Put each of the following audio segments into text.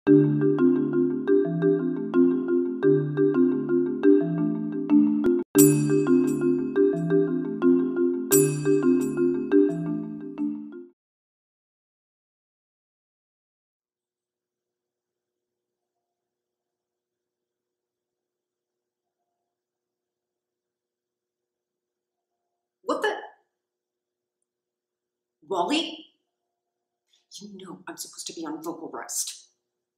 What the? Wally? You know I'm supposed to be on vocal rest.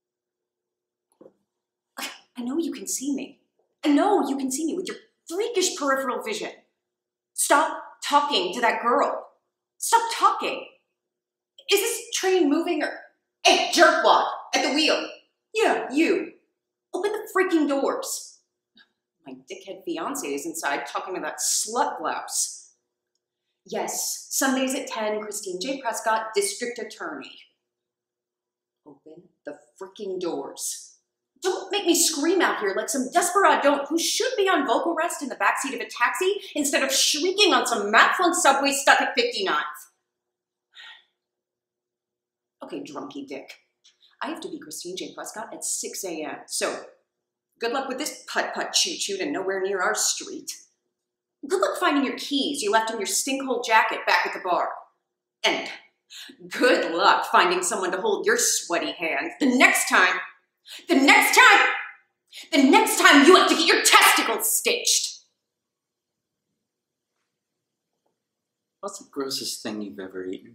I know you can see me. I know you can see me with your freakish peripheral vision. Stop talking to that girl. Stop talking. Is this train moving or... Hey, jerkwad, at the wheel. Yeah, you. Open the freaking doors. My dickhead fiance is inside talking to that slut blouse. Yes, Sundays at 10, Christine J. Prescott, District Attorney. Open the freaking doors. Don't make me scream out here like some desperado who should be on vocal rest in the backseat of a taxi instead of shrieking on some mat-flung subway stuck at 59th. Okay, drunky dick. I have to be Christine J. Prescott at 6 a.m. So, good luck with this putt-putt choo-choo to nowhere near our street. Good luck finding your keys you left in your stinkhole jacket back at the bar. And good luck finding someone to hold your sweaty hand the next time you have to get your testicles stitched. What's the grossest thing you've ever eaten?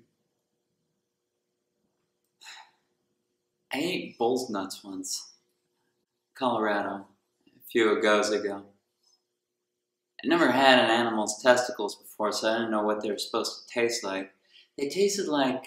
I ate bull's nuts once. Colorado, a few goes ago. I never had an animal's testicles before, so I didn't know what they were supposed to taste like. They tasted like,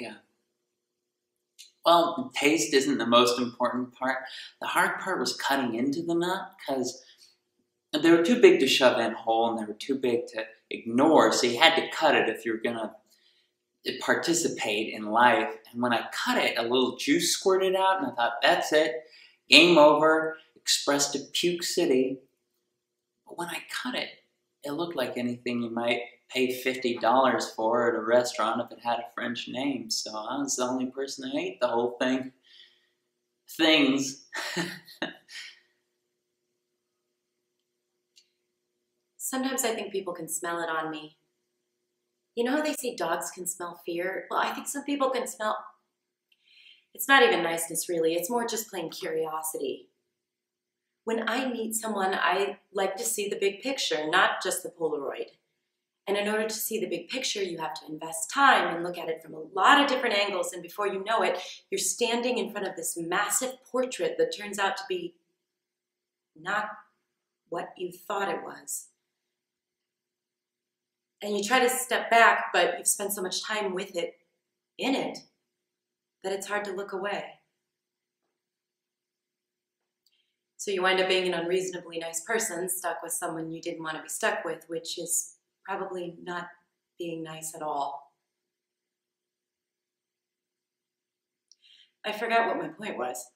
well, taste isn't the most important part. The hard part was cutting into the nut, because they were too big to shove in whole, and they were too big to ignore, so you had to cut it if you were going to participate in life. And when I cut it, a little juice squirted out, and I thought, that's it, game over, express to Puke City. But when I cut it, it looked like anything you might pay $50 for at a restaurant if it had a French name. So I was the only person that ate the whole thing. Things. Sometimes I think people can smell it on me. You know how they say dogs can smell fear? Well, I think some people can smell... It's not even niceness, really. It's more just plain curiosity. When I meet someone, I like to see the big picture, not just the Polaroid. And in order to see the big picture, you have to invest time and look at it from a lot of different angles, and before you know it, you're standing in front of this massive portrait that turns out to be not what you thought it was. And you try to step back, but you've spent so much time with it, in it, that it's hard to look away. So you wind up being an unreasonably nice person, stuck with someone you didn't want to be stuck with, which is probably not being nice at all. I forgot what my point was.